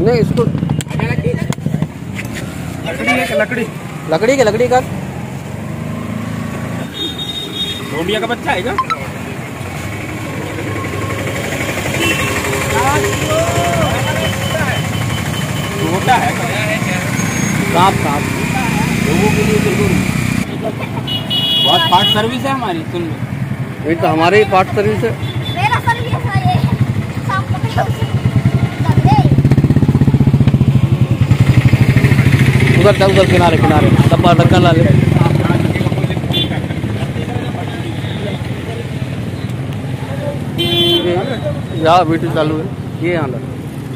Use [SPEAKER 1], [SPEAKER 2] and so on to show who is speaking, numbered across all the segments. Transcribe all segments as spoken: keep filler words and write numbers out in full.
[SPEAKER 1] नहीं इसको
[SPEAKER 2] लकड़ी है, लकड़ी
[SPEAKER 1] लकड़ी के लकड़ी का
[SPEAKER 2] ढोंडिया का बच्चा है क्या? छोटा है,
[SPEAKER 1] सांप सांप
[SPEAKER 2] लोगों के लिए जरूर बहुत फास्ट सर्विस है हमारी। सुन लो,
[SPEAKER 1] ये तो हमारी ही पार्ट सर्विस है।
[SPEAKER 3] मेरा सर्विस है ये, सांप पकड़ो उसे, दे
[SPEAKER 1] उधर चल, उधर किनारे किनारे डब्बा ढक्कन ला ले। यहाँ वीडियो चालू है, ये यहाँ लगा।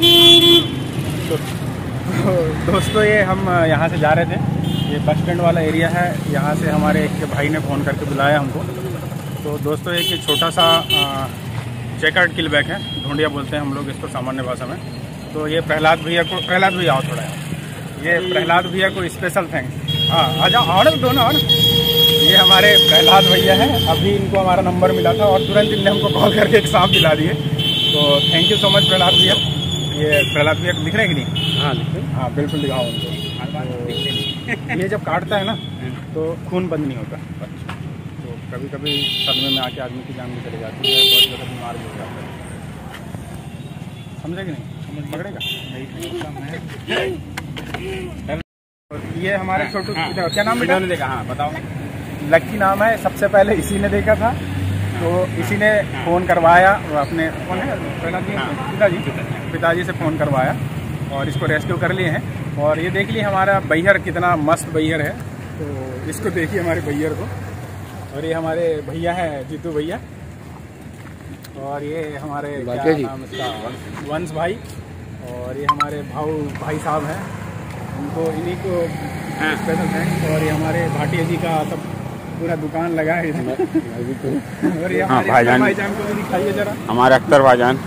[SPEAKER 2] दोस्तों ये हम यहाँ से जा रहे थे, ये बस स्टैंड वाला एरिया है। यहाँ से हमारे एक भाई ने फ़ोन करके बुलाया हमको। तो दोस्तों एक ये छोटा सा चेकर्ड किलबैक है, ढूंढिया बोलते हैं हम लोग इसको सामान्य भाषा में। तो ये प्रहलाद भैया को, प्रहलाद भैया आओ थोड़ा, ये प्रहलाद भैया को स्पेशल थैंक्स। हाँ आ जाओ, और दोनों और ये हमारे प्रहलाद भैया हैं। अभी इनको हमारा नंबर मिला था और तुरंत इनने हमको कॉल करके एक सांप दिला दिए। तो thank you so much Prahlad भैया। ये प्रहलाद भैया दिख रहे हैं कि नहीं?
[SPEAKER 1] हाँ
[SPEAKER 2] हाँ बिल्कुल दिखाओ उनको। तो ये जब काटता है ना तो खून बंद नहीं होता। तो कभी कभी सदमे में आके आदमी की जान भी चली जाती है, बहुत ज़्यादा बीमार भी हो जाता है। समझे कि नहीं? समझ पकड़ेगा। ये हमारे छोटू, क्या नाम बेटा ने देखा? हाँ बताओ। लक्की नाम है। सबसे पहले इसी ने देखा था, तो इसी ने फ़ोन करवाया अपने, कौन है पिताजी, पिताजी से फ़ोन करवाया और इसको रेस्क्यू कर लिए हैं। और ये देख लिए हमारा बैहर कितना मस्त बैहर है। तो इसको देखिए हमारे बैहर को। और ये हमारे भैया हैं जीतू भैया, और ये हमारे क्या नाम इसका, वंश भाई। और ये हमारे भाऊ भाई साहब हैं, उनको इन्हीं को स्पेशल थैंक्स। और ये हमारे भाटिया जी का सब पूरा दुकान लगा है इसमें। और ये हमारे भाईजान, भाईजान को भी दिखाइए जरा,
[SPEAKER 4] हमारे अख्तर भाईजान।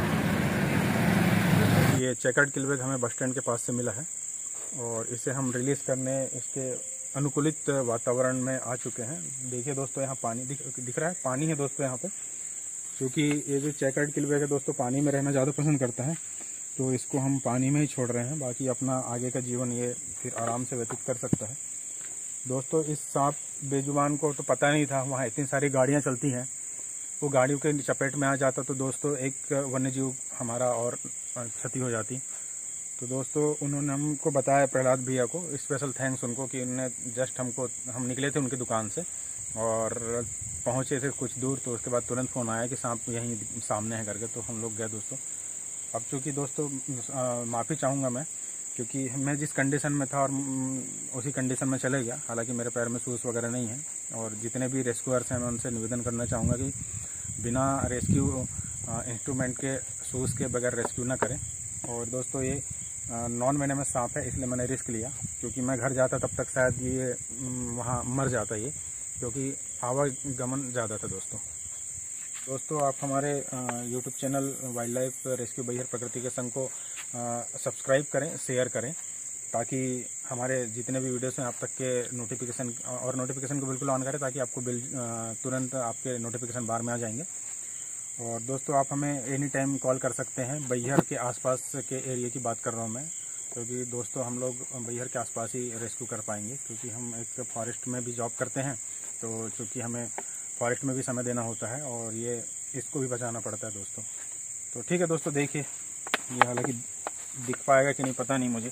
[SPEAKER 2] ये चेकर्ड किलबैक हमें बस स्टैंड के पास से मिला है और इसे हम रिलीज़ करने इसके अनुकूलित वातावरण में आ चुके हैं। देखिए दोस्तों, यहाँ पानी दिख, दिख रहा है, पानी है दोस्तों यहाँ पे। क्योंकि ये जो चेकर्ड किलबैक है दोस्तों, पानी में रहना ज़्यादा पसंद करता है, तो इसको हम पानी में ही छोड़ रहे हैं। बाकी अपना आगे का जीवन ये फिर आराम से व्यतीत कर सकता है। दोस्तों इस सांप बेजुबान को तो पता नहीं था वहाँ इतनी सारी गाड़ियाँ चलती हैं, वो गाड़ियों के चपेट में आ जाता तो दोस्तों एक वन्यजीव हमारा और क्षति हो जाती। तो दोस्तों उन्होंने हमको बताया, प्रहलाद भैया को स्पेशल थैंक्स उनको, कि उन्होंने जस्ट हमको, हम निकले थे उनकी दुकान से और पहुँचे थे कुछ दूर, तो उसके बाद तुरंत फ़ोन आया कि सांप यहीं सामने है करके। तो हम लोग गए दोस्तों। अब चूँकि दोस्तों माफ़ी चाहूँगा मैं, क्योंकि मैं जिस कंडीशन में था और उसी कंडीशन में चले गया। हालांकि मेरे पैर में सूज वगैरह नहीं है। और जितने भी रेस्क्यूअर्स हैं मैं उनसे निवेदन करना चाहूँगा कि बिना रेस्क्यू इंस्ट्रूमेंट के, शूज़ के बगैर रेस्क्यू ना करें। और दोस्तों ये नॉन वेनेमस सांप है, इसलिए मैंने रिस्क लिया, क्योंकि मैं घर जाता तब तक शायद ये वहाँ मर जाता ये, क्योंकि आवागमन ज़्यादा था दोस्तों। दोस्तों आप हमारे YouTube channel wildlife rescue Baihar प्रकृति के संग को सब्सक्राइब करें, शेयर करें, ताकि हमारे जितने भी वीडियोस हैं आप तक के नोटिफिकेशन, और नोटिफिकेशन को बिल्कुल ऑन करें ताकि आपको बिल तुरंत आपके नोटिफिकेशन बार में आ जाएंगे। और दोस्तों आप हमें एनी टाइम कॉल कर सकते हैं। बैहर के आसपास के एरिया की बात कर रहा हूँ मैं, क्योंकि दोस्तों हम लोग बैहर के आसपास ही रेस्क्यू कर पाएंगे, क्योंकि हम एक फॉरेस्ट में भी जॉब करते हैं। तो चूँकि हमें फॉरेस्ट में भी समय देना होता है और ये इसको भी बचाना पड़ता है दोस्तों। तो ठीक है दोस्तों, देखिए ये हालांकि दिख पाएगा कि नहीं पता नहीं मुझे।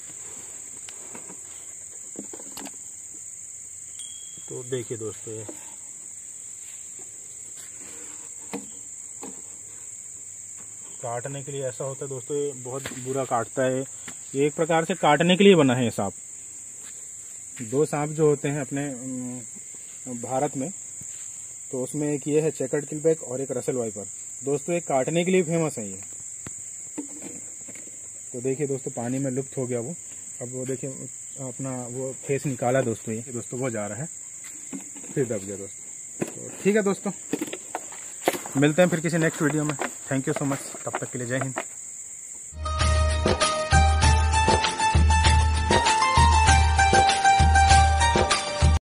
[SPEAKER 2] तो देखिए दोस्तों, ये काटने के लिए ऐसा होता है दोस्तों, ये बहुत बुरा काटता है। ये एक प्रकार से काटने के लिए बना है ये सांप। दो सांप जो होते हैं अपने भारत में, तो उसमें एक ये है चेकर्ड किलबैक और एक रसेल वाइपर। दोस्तों ये काटने के लिए फेमस है ये। तो देखिए दोस्तों, पानी में लुप्त हो गया वो। अब वो देखिए अपना वो फेस निकाला दोस्तों, ये दोस्तों वो जा रहा है, फिर दब गया दोस्तों। तो ठीक है दोस्तों, मिलते हैं फिर किसी नेक्स्ट वीडियो में। थैंक यू सो मच, तब तक के लिए जय हिंद।